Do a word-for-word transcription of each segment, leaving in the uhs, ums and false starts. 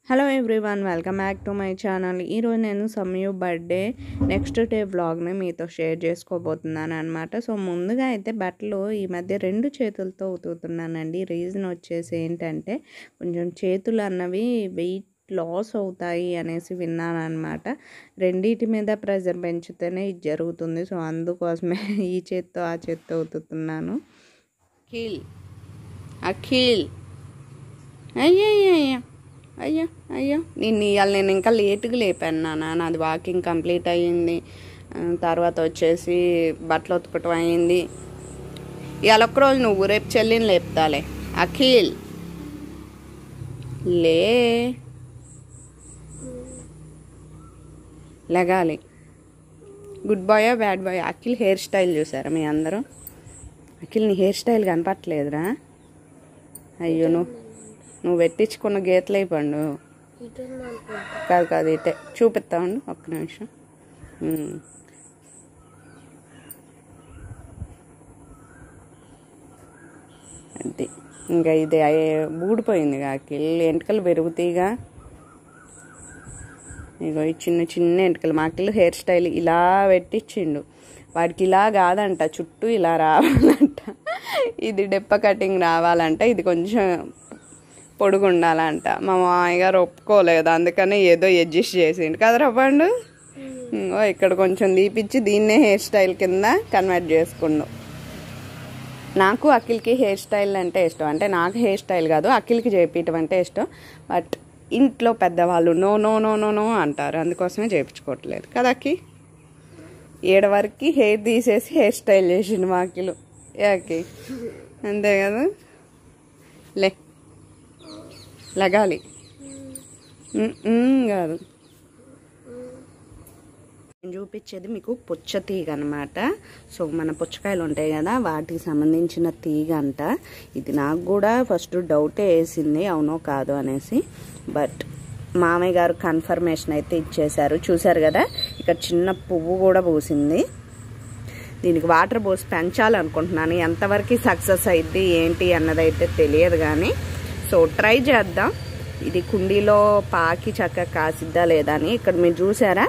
Hello everyone, welcome back to my channel. ఈరోజు నేను Samayu birthday next day వ్లాగ్ని మీతో షేర్ చేసుకోబోతున్నాను అనమాట. సో ముందుగా అయితే బట్టలు ఈ మధ్య రెండు చేతులతో ఉతుకుతున్నానండి. రీజన్ వచ్చేసి ఏంటంటే కొంచెం చేతులు అన్నవి వెయిట్ లాస్ అవుతాయి అనేసి విన్నాను అనమాట. రెండింటి మీద ప్రెజర్ పెంచితేనే ఇది జరుగుతుంది. సో అందుకోసమే ఈ చేత్తో ఆ చేత్తో ఉతుకుతున్నాను. అఖిల్ అఖిల్ అయ్యయ్యయ్యా అయ్యో అయ్యో నేను ఇవాళ నేను ఇంకా లేటుగా లేపాను నాన్న. నాది వాకింగ్ కంప్లీట్ అయ్యింది. తర్వాత వచ్చేసి బట్టలు ఉతకటం అయ్యింది. ఇవాళ ఒక్కరోజు నువ్వు, రేపు చెల్లిని లేపుతాలే. అఖిల్ లే లెగాలి. Good boy bad boy? Akhil hair style చూసారా మీ అందరూ? అఖిల్ నీ హెయిర్ స్టైల్ కనపట్లేదురా? అయ్యో నువ్వు నువ్వు పెట్టించుకున్న గీతలు అయిపోండు. కాదు కాదు ఇటే చూపిస్తామండి, ఒక్క నిమిషం. అది ఇంకా ఇది ఊడిపోయింది. అఖిల్ ఎంటకలు పెరుగుతాయిగా. ఇగో ఈ చిన్న చిన్న ఎంటకలు. మా అఖిల్ హెయిర్ స్టైల్ ఇలా పెట్టించిండు. వాడికి ఇలా కాదంట, చుట్టూ ఇలా రావాలంట. ఇది డెప్ప కటింగ్ రావాలంట. ఇది కొంచెం పొడుగు ఉండాలంట. మా మామయ్య గారు ఒప్పుకోలేదు, అందుకని ఏదో అడ్జస్ట్ చేసిండు కదా రవ్వండు. ఇక్కడ కొంచెం తీపిచ్చి దీన్నే హెయిర్ స్టైల్ కింద కన్వర్ట్ చేసుకుండు. నాకు అఖిల్కి హెయిర్ స్టైల్ అంటే ఇష్టం. అంటే నాకు హెయిర్ స్టైల్ కాదు, అఖిల్కి చేయించడం అంటే ఇష్టం. బట్ ఇంట్లో పెద్దవాళ్ళు no no no no no అంటారు, అందుకోసమే చేయించుకోవట్లేదు కదా. అక్కి ఏడు వరకు హెయిర్ తీసేసి హెయిర్ స్టైల్ చేసిండు మా అఖిల్. యాకి అంతే కదా. లే లగాలి కాదు. నేను చూపించేది మీకు పుచ్చ తీగ అనమాట. సో మన పుచ్చకాయలు ఉంటాయి కదా, వాటికి సంబంధించిన తీగ అంట. ఇది నాకు కూడా ఫస్ట్ డౌటే వేసింది, అవునో కాదు అనేసి. బట్ మామయ్య గారు కన్ఫర్మేషన్ అయితే ఇచ్చేశారు. చూసారు కదా, ఇక్కడ చిన్న పువ్వు కూడా పూసింది. దీనికి వాటర్ పోసి పెంచాలనుకుంటున్నాను. ఎంతవరకు సక్సెస్ అయింది ఏంటి అన్నదైతే తెలియదు కానీ, సో ట్రై చేద్దాం. ఇది కుండీలో పాకి చక్కగా కాసిద్దా లేదా అని. ఇక్కడ మీరు చూసారా,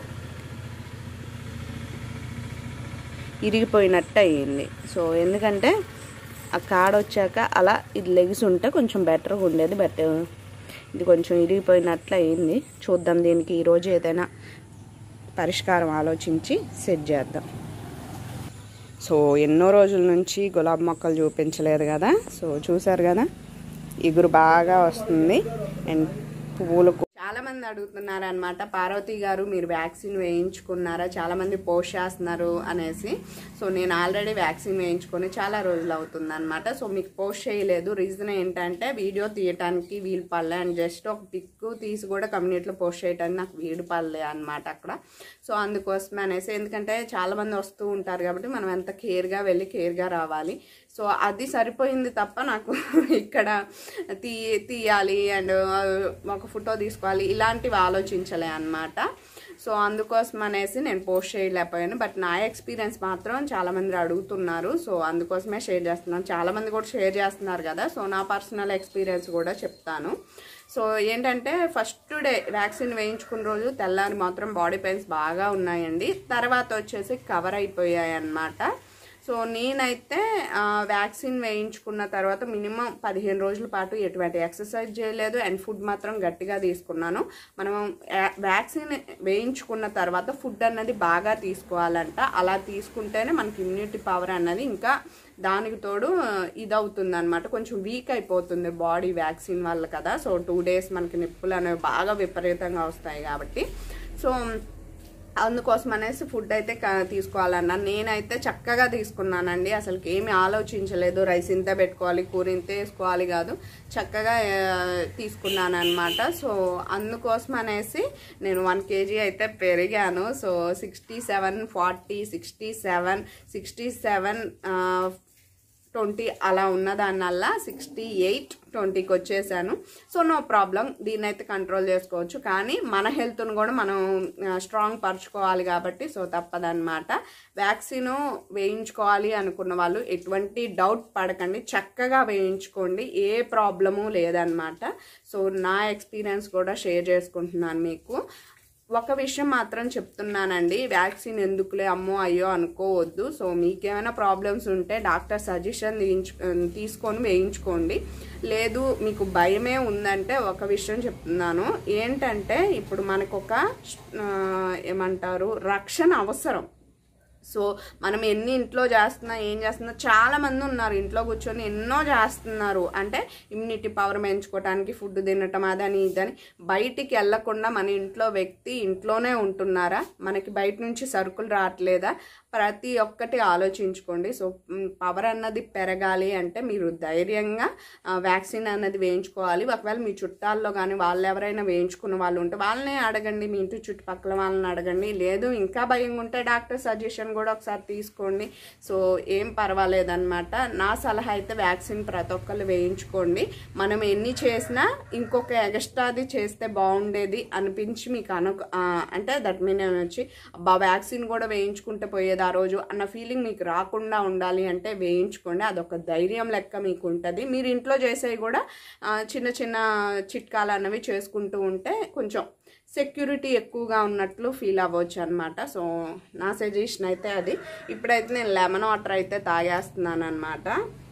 ఇరిగిపోయినట్టు అయ్యింది. సో ఎందుకంటే ఆ కాడ వచ్చాక అలా ఇది లెగిసి ఉంటే కొంచెం బెటర్గా ఉండేది. బట్ ఇది కొంచెం ఇరిగిపోయినట్లు అయ్యింది. చూద్దాం, దీనికి ఈరోజు ఏదైనా పరిష్కారం ఆలోచించి సెట్ చేద్దాం. సో ఎన్నో రోజుల నుంచి గులాబీ మొక్కలు చూపించలేదు కదా. సో చూసారు కదా, ఇగురు బాగా వస్తుంది. అండ్ పువ్వులకు చాలా మంది అడుగుతున్నారు అనమాట, పార్వతి గారు మీరు వ్యాక్సిన్ వేయించుకున్నారా, చాలా మంది పోస్ట్ చేస్తున్నారు అనేసి. సో నేను ఆల్రెడీ వ్యాక్సిన్ వేయించుకొని చాలా రోజులు అవుతుంది అనమాట. సో మీకు పోస్ట్ చేయలేదు. రీజన్ ఏంటంటే వీడియో తీయటానికి వీలు పడలే, అండ్ జస్ట్ ఒక పిక్ తీసి కూడా కమ్యూనిటీలో పోస్ట్ చేయడానికి నాకు వీలు పడలే అనమాట అక్కడ. సో అందుకోసమే అనేసి, ఎందుకంటే చాలా మంది వస్తూ ఉంటారు కాబట్టి మనం ఎంత కేర్గా వెళ్ళి కేర్గా రావాలి. సో అది సరిపోయింది తప్ప నాకు ఇక్కడ తీ తీయాలి అండ్ ఒక ఫోటో తీసుకోవాలి ఇలాంటివి ఆలోచించలే అనమాట. సో అందుకోసం అనేసి నేను పోస్ట్ చేయలేకపోయాను. బట్ నా ఎక్స్పీరియన్స్ మాత్రం చాలామంది అడుగుతున్నారు. సో అందుకోసమే షేర్ చేస్తున్నాను. చాలామంది కూడా షేర్ చేస్తున్నారు కదా. సో నా పర్సనల్ ఎక్స్పీరియన్స్ కూడా చెప్తాను. సో ఏంటంటే ఫస్ట్ డే వ్యాక్సిన్ వేయించుకున్న రోజు తెల్లారి మాత్రం బాడీ పెయిన్స్ బాగా ఉన్నాయండి. తర్వాత వచ్చేసి కవర్ అయిపోయాయి అన్నమాట. సో నేనైతే వ్యాక్సిన్ వేయించుకున్న తర్వాత మినిమం పదిహేను రోజుల పాటు ఎటువంటి ఎక్సర్సైజ్ చేయలేదు అండ్ ఫుడ్ మాత్రం గట్టిగా తీసుకున్నాను. మనం వ్యాక్సిన్ వేయించుకున్న తర్వాత ఫుడ్ అన్నది బాగా తీసుకోవాలంట. అలా తీసుకుంటేనే మనకి ఇమ్యూనిటీ పవర్ అన్నది ఇంకా దానికి తోడు ఇదవుతుంది అనమాట. కొంచెం వీక్ అయిపోతుంది బాడీ వ్యాక్సిన్ వల్ల కదా. సో టూ డేస్ మనకి నిప్పులు అనేవి బాగా విపరీతంగా వస్తాయి కాబట్టి, సో అందుకోసం అనేసి ఫుడ్ అయితే తీసుకోవాలన్నా నేనైతే చక్కగా తీసుకున్నానండి. అసలుకి ఏమి ఆలోచించలేదు. రైస్ ఇంత పెట్టుకోవాలి, కూర ఇంత వేసుకోవాలి కాదు, చక్కగా తీసుకున్నాను అనమాట. సో అందుకోసం అనేసి నేను వన్ కేజీ అయితే పెరిగాను. So sixty seven forty sixty seven sixty seven twenty అలా ఉన్నదానివల్ల సిక్స్టీ ఎయిట్ ట్వంటీకి వచ్చేసాను. సో నో ప్రాబ్లం, దీన్ని అయితే కంట్రోల్ చేసుకోవచ్చు. కానీ మన హెల్త్ను కూడా మనం స్ట్రాంగ్ పరుచుకోవాలి కాబట్టి సో తప్పదన్నమాట. వ్యాక్సిన్ వేయించుకోవాలి అనుకున్న వాళ్ళు ఎటువంటి డౌట్ పడకండి, చక్కగా వేయించుకోండి, ఏ ప్రాబ్లము లేదన్నమాట. సో నా ఎక్స్పీరియన్స్ కూడా షేర్ చేసుకుంటున్నాను మీకు. ఒక విషయం మాత్రం చెప్తున్నానండి, వ్యాక్సిన్ ఎందుకులే అమ్మో అయ్యో అనుకోవద్దు. సో మీకేమైనా ప్రాబ్లమ్స్ ఉంటే డాక్టర్ సజెషన్ తీసుకొని వేయించుకోండి. లేదు మీకు భయమే ఉందంటే ఒక విషయం చెప్తున్నాను ఏంటంటే, ఇప్పుడు మనకు ఒక ఏమంటారు రక్షణ అవసరం. సో మనం ఎన్ని ఇంట్లో చేస్తున్నా ఏం చేస్తున్నా చాలామంది ఉన్నారు ఇంట్లో కూర్చొని ఎన్నో చేస్తున్నారు, అంటే ఇమ్యూనిటీ పవర్ పెంచుకోవడానికి ఫుడ్ తినటం అదని ఇదని. బయటికి వెళ్ళకుండా మన ఇంట్లో వ్యక్తి ఇంట్లోనే ఉంటున్నారా, మనకి బయట నుంచి సరుకులు రావట్లేదా, ప్రతి ఒక్కటి ఆలోచించుకోండి. సో పవర్ అన్నది పెరగాలి అంటే మీరు ధైర్యంగా వ్యాక్సిన్ అన్నది వేయించుకోవాలి. ఒకవేళ మీ చుట్టాల్లో కానీ వాళ్ళు ఎవరైనా వేయించుకున్న వాళ్ళు ఉంటే వాళ్ళనే అడగండి, మీ ఇంటి చుట్టుపక్కల వాళ్ళని అడగండి. లేదు ఇంకా భయం ఉంటే డాక్టర్ సజెషన్ కూడా ఒకసారి తీసుకోండి. సో ఏం పర్వాలేదన్నమాట. నా సలహా అయితే వ్యాక్సిన్ ప్రతి ఒక్కళ్ళు వేయించుకోండి. మనం ఎన్ని చేసినా ఇంకొక ఎక్స్ట్రాది చేస్తే బాగుండేది అనిపించి మీకు అను అంటే దట్ మీన్ వచ్చి అబ్బా వ్యాక్సిన్ కూడా వేయించుకుంటే పోయేది ఆ రోజు అన్న ఫీలింగ్ మీకు రాకుండా ఉండాలి అంటే వేయించుకోండి. అదొక ధైర్యం లెక్క మీకు ఉంటుంది. మీరు ఇంట్లో చేసేవి కూడా చిన్న చిన్న చిట్కాలు అన్నవి చేసుకుంటూ ఉంటే కొంచెం సెక్యూరిటీ ఎక్కువగా ఉన్నట్లు ఫీల్ అవ్వచ్చు అనమాట. సో నా సజెషన్ అయితే అది. ఇప్పుడైతే నేను లెమన్ వాటర్ అయితే తాగేస్తున్నాను అనమాట.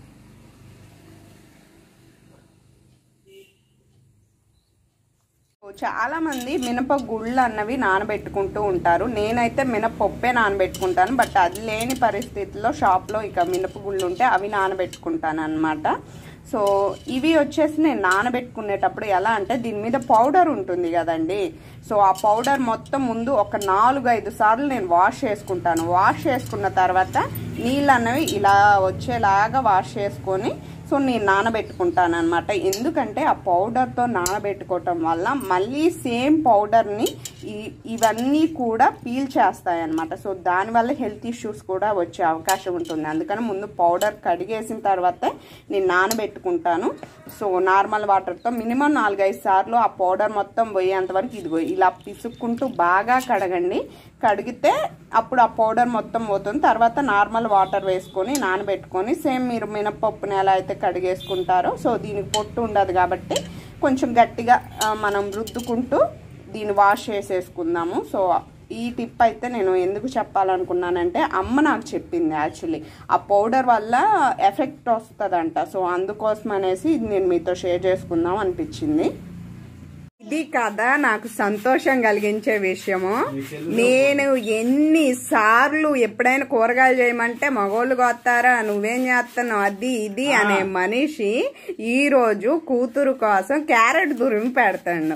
చాలామంది మినప గుళ్ళు అన్నవి నానబెట్టుకుంటూ ఉంటారు. నేనైతే మినపప్పే నానబెట్టుకుంటాను, బట్ అది లేని పరిస్థితుల్లో షాప్లో ఇక మినప గుళ్ళు ఉంటే అవి నానబెట్టుకుంటాను అనమాట. సో ఇవి వచ్చేసి నేను నానబెట్టుకునేటప్పుడు ఎలా అంటే దీని మీద పౌడర్ ఉంటుంది కదండి. సో ఆ పౌడర్ మొత్తం ముందు ఒక నాలుగు ఐదు సార్లు నేను వాష్ చేసుకుంటాను. వాష్ చేసుకున్న తర్వాత నీళ్ళు అన్నవి ఇలా వచ్చేలాగా వాష్ చేసుకొని సో నేను నానబెట్టుకుంటాను అనమాట. ఎందుకంటే ఆ పౌడర్తో నానబెట్టుకోవటం వల్ల మళ్ళీ సేమ్ పౌడర్ని ఇవన్నీ కూడా పీల్ చేస్తాయి అనమాట. సో దానివల్ల హెల్త్ ఇష్యూస్ కూడా వచ్చే అవకాశం ఉంటుంది. అందుకని ముందు పౌడర్ కడిగేసిన తర్వాతే నేను నానబెట్టుకుంటాను. సో నార్మల్ వాటర్తో మినిమం నాలుగైదు సార్లు ఆ పౌడర్ మొత్తం పోయేంత వరకు ఇదిగో ఇలా పిసుక్కుంటూ బాగా కడగండి. కడిగితే అప్పుడు ఆ పౌడర్ మొత్తం పోతుంది. తర్వాత నార్మల్ వాటర్ వేసుకొని నానబెట్టుకొని సేమ్ మీరు మినపప్పుని ఎలా అయితే కడిగేసుకుంటారో సో దీనికి పొట్టు ఉండదు కాబట్టి కొంచెం గట్టిగా మనం రుద్దుకుంటూ దీన్ని వాష్ చేసేసుకుందాము. సో ఈ టిప్ అయితే నేను ఎందుకు చెప్పాలనుకున్నానంటే అమ్మ నాకు చెప్పింది. యాక్చువల్లీ ఆ పౌడర్ వల్ల ఎఫెక్ట్ వస్తుందంట. సో అందుకోసం అనేసి నేను మీతో షేర్ చేసుకుందాం అనిపించింది. ఇది కదా నాకు సంతోషం కలిగించే విషయము. నేను ఎన్నిసార్లు ఎప్పుడైనా కూరగాయలు చేయమంటే మగోళ్ళు కొత్తారా నువ్వేం చేస్తున్నావు అది ఇది అనే మనిషి ఈ రోజు కూతురు కోసం క్యారెట్ తురిమి పెడతాడు.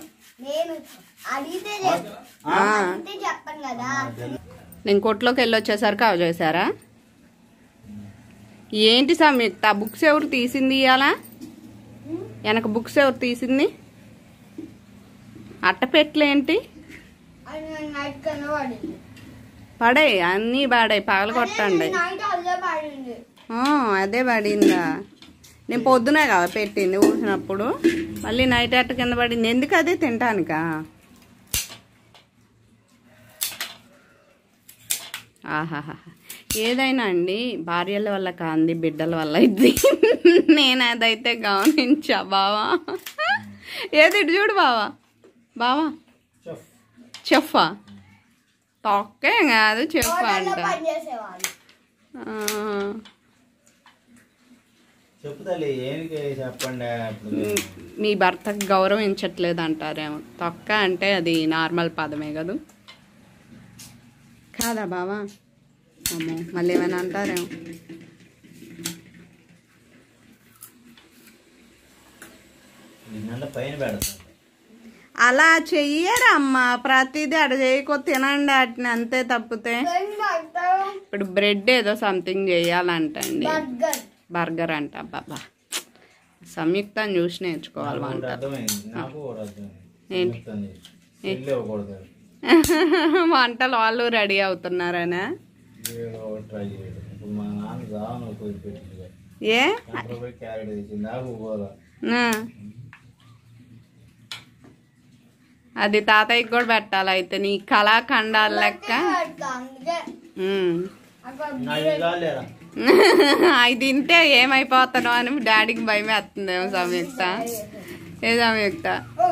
నేను కొట్లోకి వెళ్ళి వచ్చేసరికి అవి చేశారా ఏంటి సంయుక్త? బుక్స్ ఎవరు తీసింది ఇవాళ? వెనక బుక్స్ ఎవరు తీసింది? అట్టపెట్లేంటి పడే అన్నీ పాడాయి, పగలు కొట్టండి. అదే పడిందా? నేను పొద్దునే కదా పెట్టింది ఊసినప్పుడు, మళ్ళీ నైట్ అట్ట కింద పడింది. ఎందుకు అదే తింటానికా? ఆహాహా ఏదైనా అండి భార్యల వల్ల కాంది బిడ్డల వల్ల ఇది. నేను అదైతే గమనించా బావా. ఏది ఇటు చూడు బావా. బావా చెఫా? తొక్కే కాదు చెఫ్ అంట. మీ భర్తకు గౌరవించట్లేదు అంటారేమో. తొక్క అంటే అది నార్మల్ పదమే కదా కాదా బావా? అమ్మో మళ్ళీ ఏమైనా అంటారేమో. అలా చెయ్యరమ్మా, ప్రతిదీ అడ చేయకో తినండి అట్ని అంతే. తప్పితే ఇప్పుడు బ్రెడ్ ఏదో సంథింగ్ చేయాలంటండి, బర్గర్ అంట. బాబా సంయుక్తాన్ని చూసి నేర్చుకోవాలి వంట. వంటలు వాళ్ళు రెడీ అవుతున్నారనా? ఏ అది తాతయ్యకి కూడా పెట్టాలి అయితే నీ కళాఖండాల లెక్క. అవి తింటే ఏమైపోతానో అని డాడీకి భయమే వస్తుందేమో సంయుక్త. ఏ సంయుక్త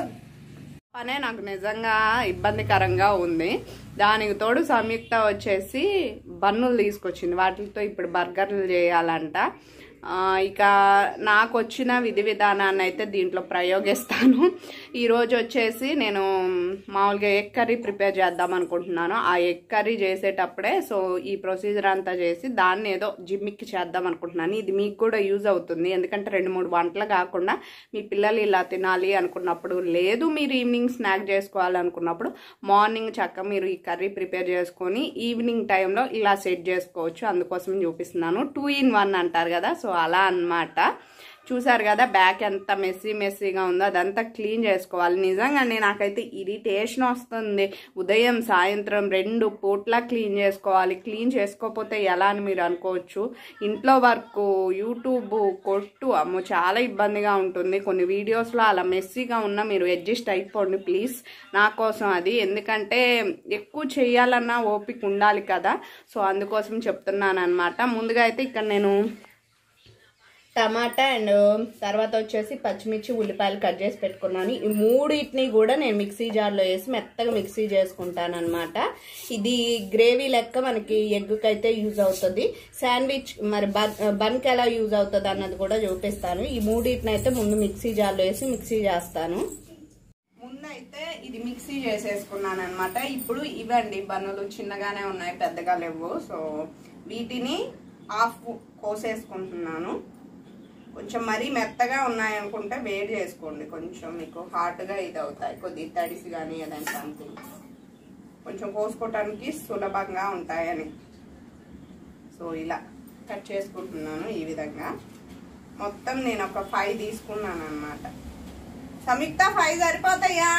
పనే నాకు నిజంగా ఇబ్బందికరంగా ఉంది. దానికి తోడు సంయుక్త వచ్చేసి బన్నులు తీసుకొచ్చింది, వాటితో ఇప్పుడు బర్గర్లు చేయాలంట. ఇక నాకు వచ్చిన విధి విధానాన్ని అయితే దీంట్లో ప్రయోగిస్తాను. ఈరోజు వచ్చేసి నేను మామూలుగా ఎగ్ కర్రీ ప్రిపేర్ చేద్దాం అనుకుంటున్నాను. ఆ ఎగ్ కర్రీ చేసేటప్పుడే సో ఈ ప్రొసీజర్ అంతా చేసి దాన్ని ఏదో జిమ్మిక్కి చేద్దాం అనుకుంటున్నాను. ఇది మీకు కూడా యూజ్ అవుతుంది, ఎందుకంటే రెండు మూడు వంటలు కాకుండా మీ పిల్లలు ఇలా తినాలి అనుకున్నప్పుడు, లేదు మీరు ఈవినింగ్ స్నాక్ చేసుకోవాలనుకున్నప్పుడు మార్నింగ్ చక్కగా మీరు ఈ కర్రీ ప్రిపేర్ చేసుకొని ఈవినింగ్ టైంలో ఇలా సెట్ చేసుకోవచ్చు. అందుకోసం చూపిస్తున్నాను. టూ ఇన్ వన్ అంటారు కదా, సో అలా అన్నమాట. చూసారు కదా బ్యాక్ ఎంత మెస్సీ మెస్సీగా ఉందో, అదంతా క్లీన్ చేసుకోవాలి. నిజంగానే నాకైతే ఇరిటేషన్ వస్తుంది. ఉదయం సాయంత్రం రెండు పూట్ల క్లీన్ చేసుకోవాలి. క్లీన్ చేసుకోకపోతే ఎలా అని మీరు అనుకోవచ్చు. ఇంట్లో వర్క్, యూట్యూబ్, కొట్టు, అమ్మో చాలా ఇబ్బందిగా ఉంటుంది. కొన్ని వీడియోస్లో అలా మెస్సీగా ఉన్నా మీరు అడ్జస్ట్ అయిపోండి ప్లీజ్ నా కోసం అది. ఎందుకంటే ఎక్కువ చేయాలన్నా ఓపిక ఉండాలి కదా, సో అందుకోసం చెప్తున్నాను అనమాట. ముందుగా అయితే ఇక్కడ నేను టమాటా అండ్ తర్వాత వచ్చేసి పచ్చిమిర్చి, ఉల్లిపాయలు కట్ చేసి పెట్టుకున్నాను. ఈ మూడింటిని కూడా నేను మిక్సీ జార్లో వేసి మెత్తగా మిక్సీ చేసుకుంటాను అనమాట. ఇది గ్రేవీ లెక్క మనకి ఎగ్కి అయితే యూజ్ అవుతుంది. శాండ్విచ్ మరి బన్ బన్కి ఎలా యూజ్ అవుతుంది అన్నది కూడా చూపిస్తాను. ఈ మూడింటిని అయితే ముందు మిక్సీ జార్లో వేసి మిక్సీ చేస్తాను. ముందైతే ఇది మిక్సీ చేసేసుకున్నాను అనమాట. ఇప్పుడు ఇవండి బన్నులు, చిన్నగానే ఉన్నాయి, పెద్దగా లేవు. సో వీటిని హాఫ్ కోసేసుకుంటున్నాను. కొంచెం మరీ మెత్తగా ఉన్నాయనుకుంటే వేడి చేసుకోండి, కొంచెం మీకు హాట్గా ఇది అవుతాయి. కొద్దిగా తడిసి కానీ ఏదైనా సంథింగ్ కొంచెం కోసుకోవటానికి సులభంగా ఉంటాయని. సో ఇలా కట్ చేసుకుంటున్నాను ఈ విధంగా. మొత్తం నేను ఒక ఫైవ్ తీసుకున్నాను అనమాట. సంయుక్త ఫైవ్ సరిపోతాయా?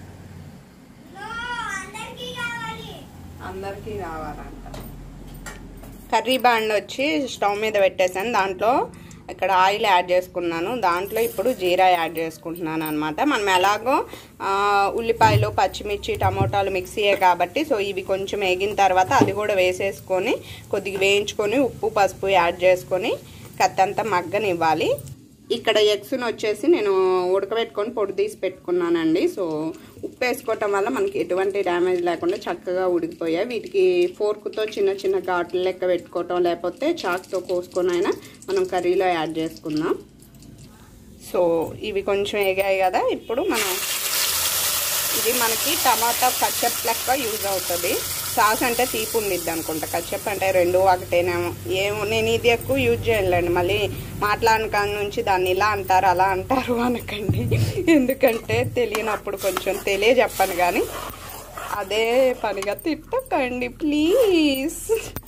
అందరికీ కావాలంట. కర్రీ బాండ్ వచ్చి స్టవ్ మీద పెట్టేసాను. దాంట్లో ఇక్కడ ఆయిల్ యాడ్ చేసుకున్నాను. దాంట్లో ఇప్పుడు జీరా యాడ్ చేసుకుంటున్నాను అనమాట. మనం ఎలాగో ఉల్లిపాయలు, పచ్చిమిర్చి, టమోటాలు మిక్సీయే కాబట్టి సో ఇవి కొంచెం వేగిన తర్వాత అది కూడా వేసేసుకొని కొద్దిగా వేయించుకొని ఉప్పు, పసుపు యాడ్ చేసుకొని కత్తంతా మగ్గనివ్వాలి. ఇక్కడ ఎగ్స్ని వచ్చేసి నేను ఉడకబెట్టుకొని పొడి తీసి పెట్టుకున్నానండి. సో ఉప్పు వేసుకోవటం వల్ల మనకి ఎటువంటి డ్యామేజ్ లేకుండా చక్కగా ఉడికిపోయాయి. వీటికి ఫోర్క్తో చిన్న చిన్న ఘాట్లు లెక్క పెట్టుకోవటం, లేకపోతే చాక్తో కోసుకొని అయినా మనం కర్రీలో యాడ్ చేసుకుందాం. సో ఇవి కొంచెం ఎగాయి కదా, ఇప్పుడు మనం ఇది మనకి టమాటా కచ్చప్ లెక్క యూజ్ అవుతుంది. సాస్ అంటే తీపి ఉండిద్ది అనుకుంటా, కచ్చప్ అంటే రెండు ఒకటేనేమో ఏమో. నేను ఇది ఎక్కువ యూజ్ చేయలేండి, మళ్ళీ మాట్లాడిన కాడ నుంచి దాన్ని ఇలా అంటారు అలా అంటారు అనకండి. ఎందుకంటే తెలియనప్పుడు కొంచెం తెలియజెప్పను కానీ అదే పనిగా తిట్టకండి ప్లీజ్.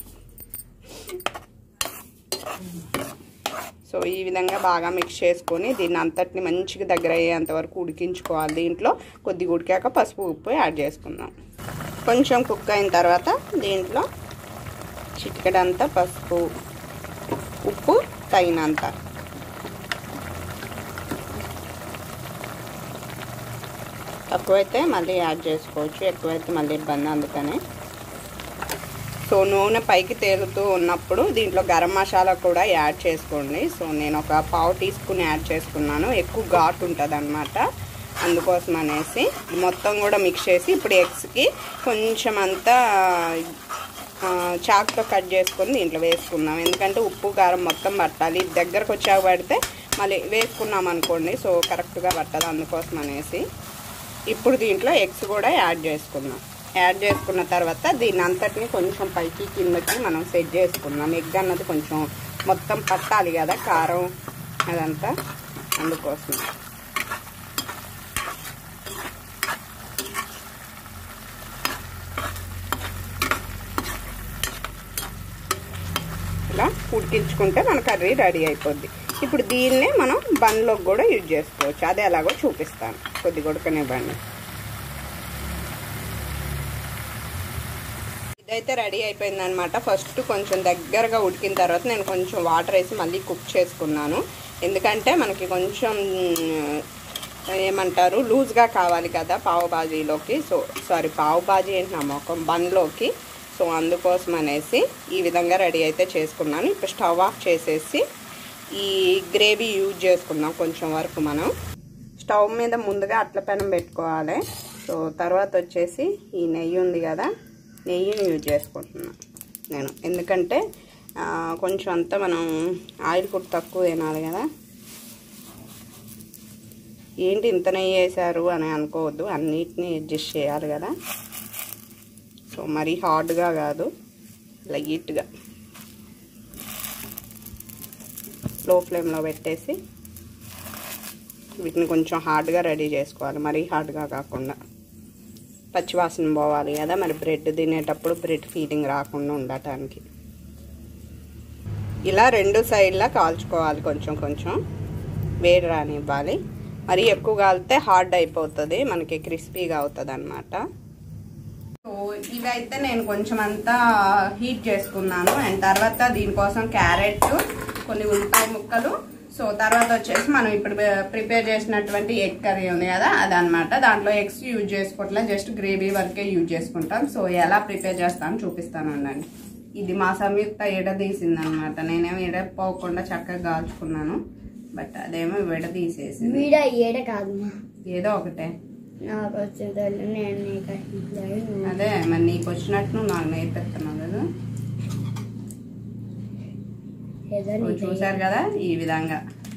సో ఈ విధంగా బాగా మిక్స్ చేసుకొని దీన్ని అంతటిని మంచిగా దగ్గర అయ్యేంత వరకు ఉడికించుకోవాలి. దీంట్లో కొద్దిగా ఉడికాక పసుపు, ఉప్పు యాడ్ చేసుకుందాం. కొంచెం కుక్ అయిన తర్వాత దీంట్లో చిటికెడంతా పసుపు, ఉప్పు తగినంత. తక్కువైతే మళ్ళీ యాడ్ చేసుకోవచ్చు, ఎక్కువైతే మళ్ళీ ఇబ్బంది, అందుకనే. సో నూనె పైకి తేలుతూ ఉన్నప్పుడు దీంట్లో గరం మసాలా కూడా యాడ్ చేసుకోండి. సో నేను ఒక పావు టీ స్పూన్ యాడ్ చేసుకున్నాను. ఎక్కువ ఘాటు ఉంటుంది అన్నమాట, అందుకోసం అనేసి మొత్తం కూడా మిక్స్ చేసి ఇప్పుడు ఎగ్స్కి కొంచెం అంతా చాక్తో కట్ చేసుకొని దీంట్లో వేసుకుందాం. ఎందుకంటే ఉప్పు కారం మొత్తం పట్టాలి. దగ్గరకు వచ్చాక పడితే మళ్ళీ వేసుకున్నాం అనుకోండి సో కరెక్ట్గా పట్టదు, అందుకోసం అనేసి. ఇప్పుడు దీంట్లో ఎగ్స్ కూడా యాడ్ చేసుకుందాం. యాడ్ చేసుకున్న తర్వాత దీన్ని అంతటిని కొంచెం పైకి కిందకి మనం సెట్ చేసుకుందాం. ఎగ్ అన్నది కొంచెం మొత్తం పట్టాలి కదా కారం అదంతా, అందుకోసం. ఇలా ఉడికించుకుంటే మన కర్రీ రెడీ అయిపోద్ది. ఇప్పుడు దీన్నే మనం బన్లోకి కూడా యూజ్ చేసుకోవచ్చు. అదే ఎలాగో చూపిస్తాను, కొద్దిగా ఉడకనివ్వండి. అయితే రెడీ అయిపోయింది అనమాట. ఫస్ట్ కొంచెం దగ్గరగా ఉడికిన తర్వాత నేను కొంచెం వాటర్ వేసి మళ్ళీ కుక్ చేసుకున్నాను. ఎందుకంటే మనకి కొంచెం ఏమంటారు లూజ్గా కావాలి కదా పావు బాజీలోకి. సో సారీ పావు బాజీ ఏంటి నా మొఖం బన్లోకి. సో అందుకోసం అనేసి ఈ విధంగా రెడీ అయితే చేసుకున్నాను. ఇప్పుడు స్టవ్ ఆఫ్ చేసేసి ఈ గ్రేవీ యూజ్ చేసుకుందాం కొంచెం వరకు. మనం స్టవ్ మీద ముందుగా అట్ల పెనం పెట్టుకోవాలి. సో తర్వాత వచ్చేసి ఈ నెయ్యి ఉంది కదా, నెయ్యిని యూజ్ చేసుకుంటున్నాను నేను. ఎందుకంటే కొంచెం అంతా మనం ఆయిల్ ఫుడ్ తక్కువ తినాలి కదా. ఏంటి ఇంత నెయ్యి వేసారు అని అనుకోవద్దు, అన్నిటినీ అడ్జస్ట్ చేయాలి కదా. సో మరీ హార్డ్గా కాదు, లైట్గా లో ఫ్లేమ్లో పెట్టేసి వీటిని కొంచెం హార్డ్గా రెడీ చేసుకోవాలి. మరీ హార్డ్గా కాకుండా, పచ్చివాసన పోవాలి కదా మరి బ్రెడ్ తినేటప్పుడు బ్రెడ్ ఫీలింగ్ రాకుండా ఉండటానికి. ఇలా రెండు సైడ్లా కాల్చుకోవాలి, కొంచెం కొంచెం వేడి రానివ్వాలి. మరీ ఎక్కువ కాలితే హార్డ్ అయిపోతుంది, మనకి క్రిస్పీగా అవుతుంది అన్నమాట. సో ఇవైతే నేను కొంచెం అంతా హీట్ చేసుకున్నాను. అండ్ తర్వాత దీనికోసం క్యారెట్, కొన్ని ఉల్లిపాయ ముక్కలు, సో తర్వాత వచ్చేసి మనం ఇప్పుడు ప్రిపేర్ చేసినటువంటి ఎగ్ కర్రీ ఉంది కదా అదనమాట. దాంట్లో ఎగ్స్ యూజ్ చేసుకోవట్లే, జస్ట్ గ్రేవీ వరకే యూజ్ చేసుకుంటాం. సో ఎలా ప్రిపేర్ చేస్తాను చూపిస్తాను అండి. ఇది మా సంయుక్త ఎడదీసింది అనమాట. నేనేమో ఎడపోకుండా చక్కగా కాల్చుకున్నాను, బట్ అదేమో విడదీసేసి. ఏడ కాదు ఏదో ఒకటే నాకు వచ్చింది, అదే మరి నీకు వచ్చినట్టు నాకు నేర్పిస్తున్నావు కదా. చూసారు కదా ఈ విధంగా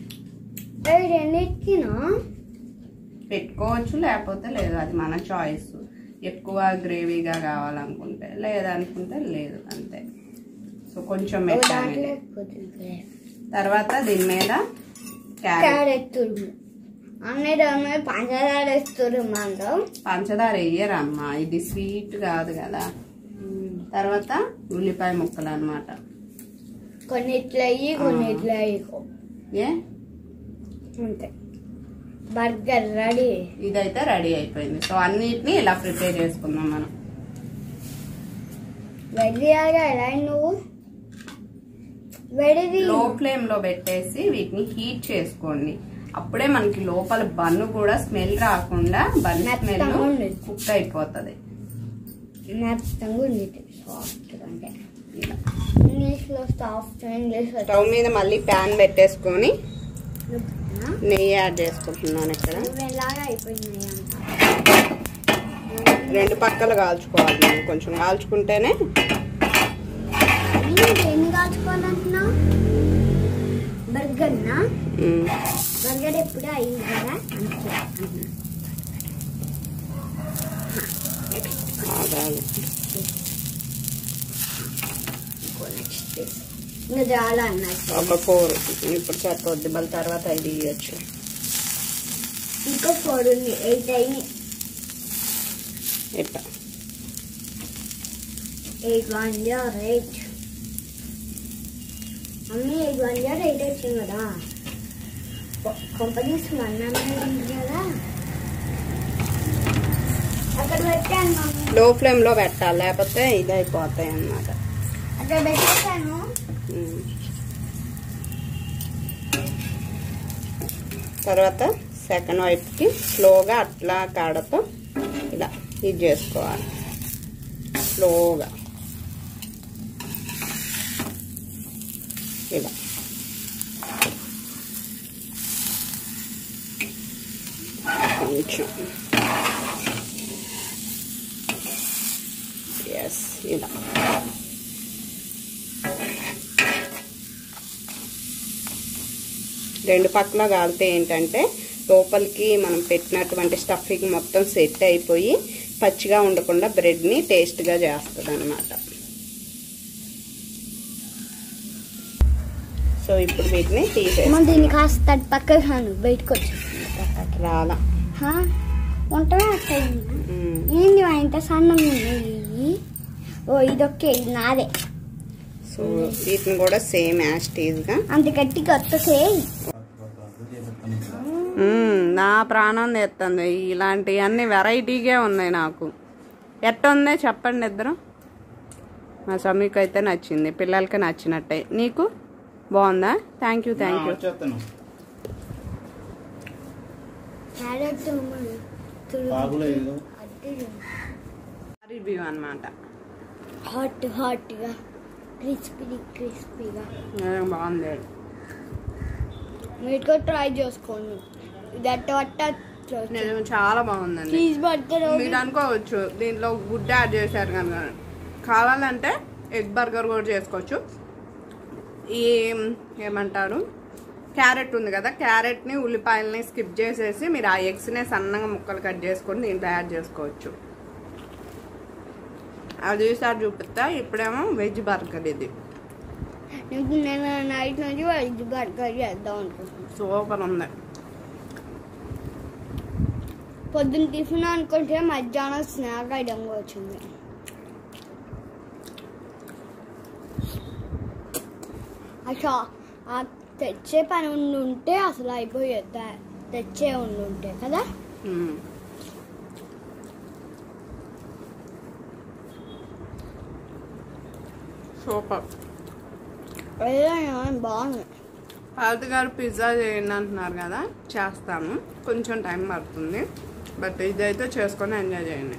పెట్టుకోవచ్చు, లేకపోతే లేదు, అది మన చాయిస్. ఎక్కువ గ్రేవీగా కావాలనుకుంటే, లేదనుకుంటే లేదు, అంతే. సో కొంచెం పెట్టాలి. తర్వాత దీని మీద క్యారెట్ తురుము, అన్నీ పంచదార వేస్తురు. పంచదార వేయరమ్మా, ఇది స్వీట్ కాదు కదా. తర్వాత ఉల్లిపాయ ముక్కలు అన్నమాట. కొన్ని ఇట్లా అయ్యి కొన్ని ఇట్లా ఏ అంతే. Burger ready. ఇదైతే రెడీ అయిపోయింది. సో అన్నిటిని ఇలా ప్రిపేర్ చేసుకుందాం మనం. వెడియాగా ఎలా నువ్వు వెడిది లో ఫ్లేమ్ లో పెట్టేసి వీటిని హీట్ చేసుకోండి. అప్పుడే మనకి లోపల బన్ను కూడా స్మెల్ రాకుండా బన్ స్మెల్ కుక్ అయిపోతుంది. స్టవ్ మీద మళ్ళీ ప్యాన్ పెట్టేసుకొని నెయ్యి యాడ్ చేసుకుంటున్నాను. ఇక్కడ రెండు పక్కలు కాల్చుకోవాలి మనం, కొంచెం కాల్చుకుంటేనే. బర్గర్ బర్గర్ ఎప్పుడు అయింది కదా. ఒక ఫోర్ ఇప్పుడు సరిపోద్ది, మళ్ళీ తర్వాత ఐదు ఇవ్వచ్చు. ఇంకో ఫోర్ ఉంది, ఎయిట్ అయినాయి. ఎట్లా ఎయిట్ వన్ ఇయర్ ఎయిట్ అన్నీ ఎయిట్ వన్ ఇయర్ ఎయిట్ వచ్చింది కదా. కంపెనీస్ కదా అక్కడ పెట్టాను. లో ఫ్లేమ్ లో పెట్టాలి, లేకపోతే ఇది అయిపోతాయి అన్నమాట. అక్కడ పెట్టాను. తర్వాత సెకండ్ వైపుకి స్లోగా అట్లా కాడతో ఇలా ఇది చేసుకోవాలి, స్లోగా ఇలా. కొంచెం ఎస్ ఇలా. రెండు పక్కల కాలితే ఏంటంటే లోపలికి మనం పెట్టినటువంటి స్టఫింగ్ మొత్తం సెట్ అయిపోయి పచ్చిగా ఉండకుండా బ్రెడ్ని టేస్ట్గా చేస్తుంది అన్నమాట. సో ఇప్పుడు వీటిని తీసేసి దీన్ని కాస్త పక్కకు బయటకు వచ్చి రాలా ఉంటుందా ఏంది ఇంత సన్నగా ఉంది. ఓ ఇదొకే, ఇది నాదే. సో వీటిని కూడా సేమ్ యాస్టీజ్గా అంత గట్టిగా వస్తే నా ప్రాణం తెస్తుంది. ఇలాంటివన్నీ వెరైటీగా ఉన్నాయి నాకు. ఎట్టుంది చెప్పండి ఇద్దరు. మా సమీకి అయితే నచ్చింది, పిల్లలకి నచ్చినట్టే. నీకు బాగుందా? Thank you thank you. Review అన్నమాట. హాట్ హాట్గా క్రిస్పీ క్రిస్పీగా బాగుంది. మీరు కూడా ట్రై చేసుకోండి. నిజం చాలా బాగుందండి. చీజ్ బర్గర్ మీరు అనుకోవచ్చు దీంట్లో గుడ్డ యాడ్ చేశారు కనుక, కావాలంటే ఎగ్ బర్గర్ కూడా చేసుకోవచ్చు. ఈ ఏమంటారు క్యారెట్ ఉంది కదా, క్యారెట్ని ఉల్లిపాయలని స్కిప్ చేసేసి మీరు ఆ ఎగ్స్నే సన్నగా ముక్కలు కట్ చేసుకొని దీంట్లో యాడ్ చేసుకోవచ్చు. అది ఈసారి చూపిస్తా. ఇప్పుడేమో వెజ్ బర్గర్. ఇది నేను నైట్ నుంచి వెజ్ బర్గర్ చేద్దాం అనుకుంటున్నాను. సూపర్ ఉంది. పొద్దున్న టిఫిన్ అనుకుంటే మధ్యాహ్నం స్నాక్ ఐటమ్గా వచ్చింది. అసలు ఆ తెచ్చే పని ఉండుంటే అసలు అయిపోయేది. తెచ్చే ఉండుంటే కదా. సూపర్. బాగుంది. పార్వతి గారు పిజ్జా చేయండి అంటున్నారు కదా, చేస్తాను. కొంచెం టైం పడుతుంది, బట్ ఇదైతే చేసుకొని ఎంజాయ్ చేయండి.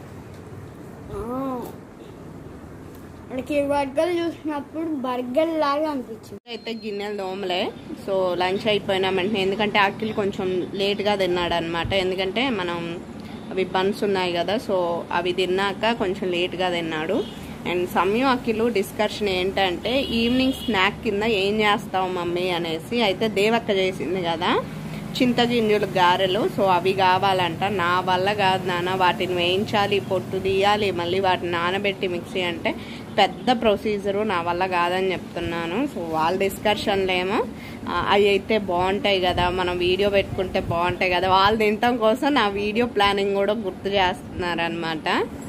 మనకి బర్గర్ చూసినప్పుడు బర్గర్ లాగా అనిపించింది. అయితే గిన్నెలు దోమలే. సో లంచ్ అయిపోయినా వెంటనే, ఎందుకంటే అఖిల్ కొంచెం లేట్గా తిన్నాడు అనమాట. ఎందుకంటే మనం అవి బన్స్ ఉన్నాయి కదా, సో అవి తిన్నాక కొంచెం లేట్గా తిన్నాడు. అండ్ సమయం అఖిల్ డిస్కషన్ ఏంటంటే ఈవినింగ్ స్నాక్ కింద ఏం చేస్తావు మమ్మీ అనేసి. అయితే దేవక్క చేసింది కదా చింతగింజలు గారెలు, సో అవి కావాలంట. నా వల్ల కాదు నాన్న, వాటిని వేయించాలి, పొట్టు తీయాలి, మళ్ళీ వాటిని నానబెట్టి మిక్సీ అంటే పెద్ద ప్రొసీజరు, నా వల్ల కాదని చెప్తున్నాను. సో వాళ్ళ డిస్కషన్లో ఏమో అవి అయితే బాగుంటాయి కదా, మనం వీడియో పెట్టుకుంటే బాగుంటాయి కదా, వాళ్ళు తినటం కోసం నా వీడియో ప్లానింగ్ కూడా గుర్తు చేస్తున్నారనమాట.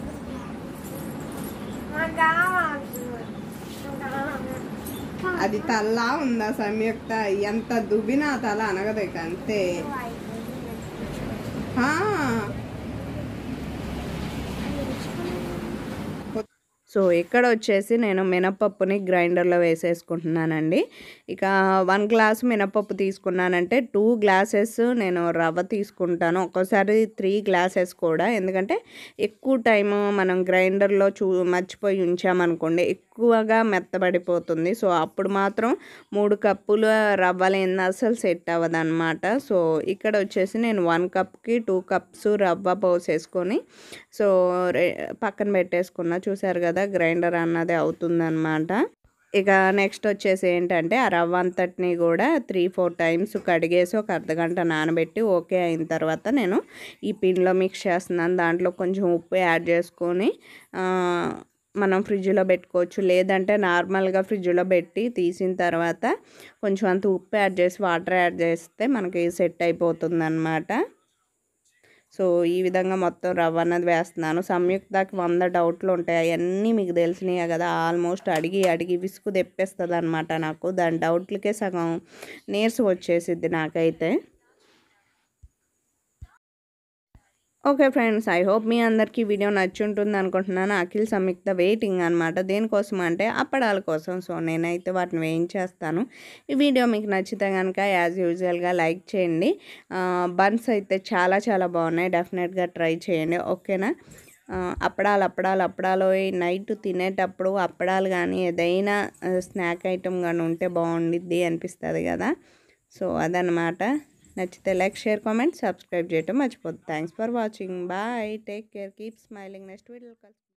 అది తల ఉందా సంయుక్త, ఎంత దుబ్బినా తల అనగదు అంతే. సో ఇక్కడ వచ్చేసి నేను మినపప్పుని గ్రైండర్లో వేసేసుకుంటున్నానండి. ఇక వన్ గ్లాస్ మినపప్పు తీసుకున్నానంటే టూ గ్లాసెస్ నేను రవ్వ తీసుకుంటాను, ఒక్కోసారి త్రీ గ్లాసెస్ కూడా. ఎందుకంటే ఎక్కువ టైము మనం గ్రైండర్లో చూ మర్చిపోయి ఉంచామనుకోండి ఎక్కువగా మెత్తబడిపోతుంది. సో అప్పుడు మాత్రం మూడు కప్పుల రవ్వ లేని అసలు సెట్ అవ్వదు అనమాట. సో ఇక్కడ వచ్చేసి నేను వన్ కప్కి టూ కప్స్ రవ్వ పోసేసుకొని సో పక్కన పెట్టేసుకున్నా. చూసారు కదా గ్రైండర్ అన్నది అవుతుందన్నమాట. ఇక నెక్స్ట్ వచ్చేసి ఏంటంటే ఆ రవ్వ అంతటిని కూడా త్రీ ఫోర్ టైమ్స్ కడిగేసి ఒక అర్ధగంట నానబెట్టి ఓకే అయిన తర్వాత నేను ఈ పిండిలో మిక్స్ చేస్తున్నాను. దాంట్లో కొంచెం ఉప్పు యాడ్ చేసుకొని మనం ఫ్రిడ్జ్లో పెట్టుకోవచ్చు, లేదంటే నార్మల్గా ఫ్రిడ్జ్లో పెట్టి తీసిన తర్వాత కొంచెం అంత ఉప్పు యాడ్ చేసి వాటర్ యాడ్ చేస్తే మనకి సెట్ అయిపోతుంది అన్నమాట. సో ఈ విధంగా మొత్తం రవ్వ అన్నది వేస్తున్నాను. సంయుక్తకి వంద డౌట్లు ఉంటాయి, అవన్నీ మీకు తెలిసినాయి కదా. ఆల్మోస్ట్ అడిగి అడిగి విసుగు తెప్పేస్తుంది అనమాట నాకు. దాని డౌట్లకే సగం నీరసం వచ్చేసిద్ది నాకైతే. ఓకే ఫ్రెండ్స్, ఐ హోప్ మీ అందరికీ వీడియో నచ్చి ఉంటుంది అనుకుంటున్నాను. అఖిల్ సంయుక్త వెయిటింగ్ అనమాట. దేనికోసం అంటే అప్పడాల కోసం. సో నేనైతే వాటిని వేయించేస్తాను. ఈ వీడియో మీకు నచ్చితే కనుక యాజ్ యూజువల్గా లైక్ చేయండి. బన్స్ అయితే చాలా చాలా బాగున్నాయి, డెఫినెట్గా ట్రై చేయండి. ఓకేనా. అప్పడాలు అప్పడాలు అప్పడాలు నైట్ తినేటప్పుడు అప్పడాలు కానీ ఏదైనా స్నాక్ ఐటమ్ కానీ ఉంటే బాగుండిద్ది అనిపిస్తుంది కదా. సో అదనమాట. నచ్చితే లైక్ షేర్ కామెంట్ సబ్స్క్రైబ్ చేయటం మర్చిపోద్దు. Thanks for watching. Bye, take care, keep smiling. Next video